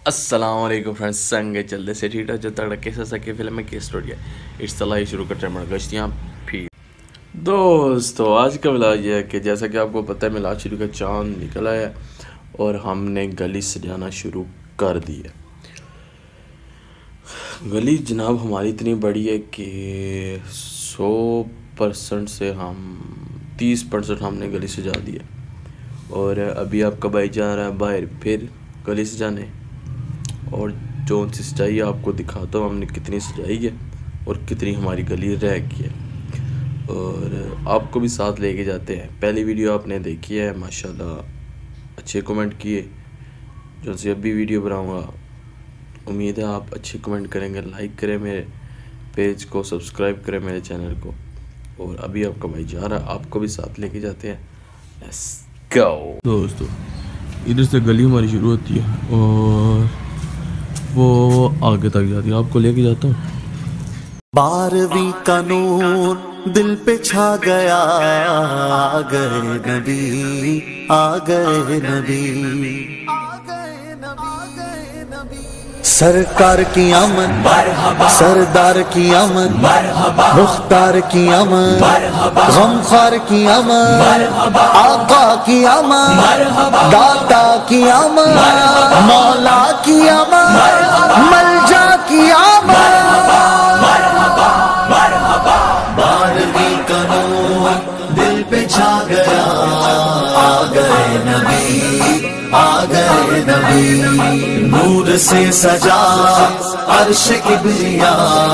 السلام علیکم فرینڈس سنگے چلتے سے ٹھیک ہے جو تگڑا کیسا سکے فلم میں کیس اسٹوری ہے اس طرح شروع کرتے ہیں گشتیاں پھر دوستو آج کا ولاج یہ ہے کہ جیسا کہ آپ کو پتہ ہے میلاد شریف کا چاند نکلا ہے اور ہم نے گلی سجانا شروع کر دی ہے۔ گلی جناب ہماری اتنی بڑی ہے کہ 100% سے ہم 30% ہم نے گلی سجا دی ہے، اور ابھی آپ کا بھائی جا رہا ہے باہر پھر گلی سجانے، اور جو ان سے سجائی آپ کو دکھاتا ہوں ہم نے کتنی سجائی ہے اور کتنی ہماری گلی رہ گئی ہے، اور آپ کو بھی ساتھ لے کے جاتے ہیں۔ پہلی ویڈیو آپ نے دیکھی ہے، ماشاءاللہ اچھے کمنٹ کیے، جو سے ابھی ویڈیو بناؤں گا امید ہے آپ اچھے کمنٹ کریں گے، لائک کریں میرے پیج کو، سبسکرائب کریں میرے چینل کو، اور ابھی آپ کا بھائی جا رہا ہے آپ کو بھی ساتھ لے کے جاتے ہیں۔ لیٹس گو دوستو، ادھر سے گلی ہماری شروع ہوتی ہے اور وہ آگے تک جاتی ہے، آپ کو لے کے جاتا ہوں۔ 12ویں کا نور دل پہ چھا گیا، آ گئے نبی، آ گئے نبی، سرکار کی آمد، سردار کی آمد، مختار کی آمد، غمخوار کی آمد، آقا کی آمد، داتا کی آمد، مولا کی آمد، ملجا کی آمد۔ 12ویں کا نور دل پہ چھا گیا، آ گئے نبی، آ گئے نبی، نور سے سجا عرش کبریا،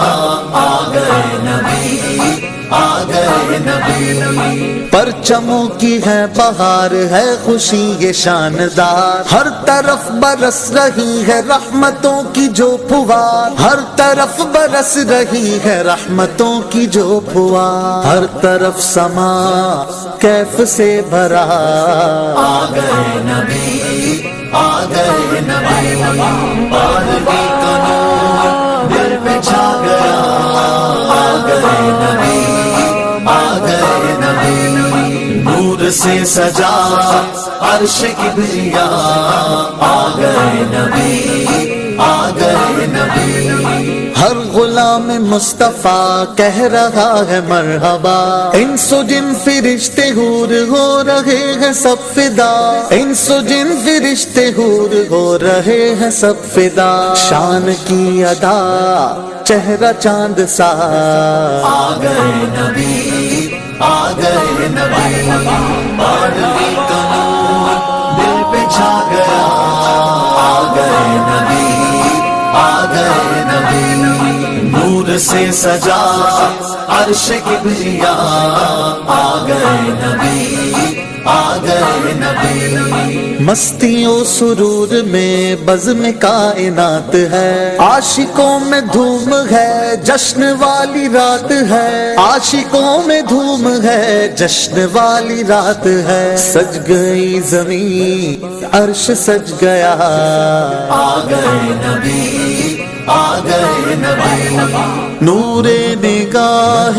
آ گئے نبی، آ گئے نبی، پرچموں کی ہے بہار، ہے خوشی یہ شاندار، ہر طرف برس رہی ہے رحمتوں کی جو پھوار، ہر طرف برس رہی ہے رحمتوں کی جو پھوار، ہر طرف سما کیف سے بھرا، آ گئے نبی، آ گئے نبی، 12ویں کا نور دل پہ چھا گیا، آ گئے نبی، آ گئے نبی، نور سے سجا عرش کبریا، آ گئے نبی، آ گئے نبی، ہر غلام مصطفیٰ کہہ رہا ہے مرحبا، انس و جن فرشتے حور ہو رہے ہیں سب فدا، انس و جن فرشتے حور ہو رہے ہیں سب فدا، شان کی ادا چہرہ چاند سا، آ گئے نبی، آ گئے نبی، 12ویں کا نور دل پہ چھا گیا، آ گئے نبی، آ گئے نبی، نور سے سجا عرش کبریا، آ گئے نبی، آ گئے نبی، مستی و سرور میں بزم کائنات ہے، عاشقوں میں دھوم ہے جشن والی رات ہے، عاشقوں میں دھوم ہے جشن والی رات ہے، سج گئی زمین عرش سج گیا، آ گئے نبی، آ گئے نبی، نور نگاہ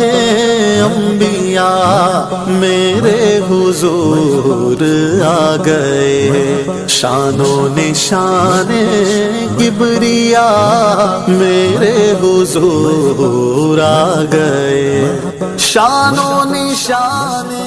انبیاء میرے حضور آ گئے، شان و نشان کبریا میرے حضور آ گئے، شان و نشان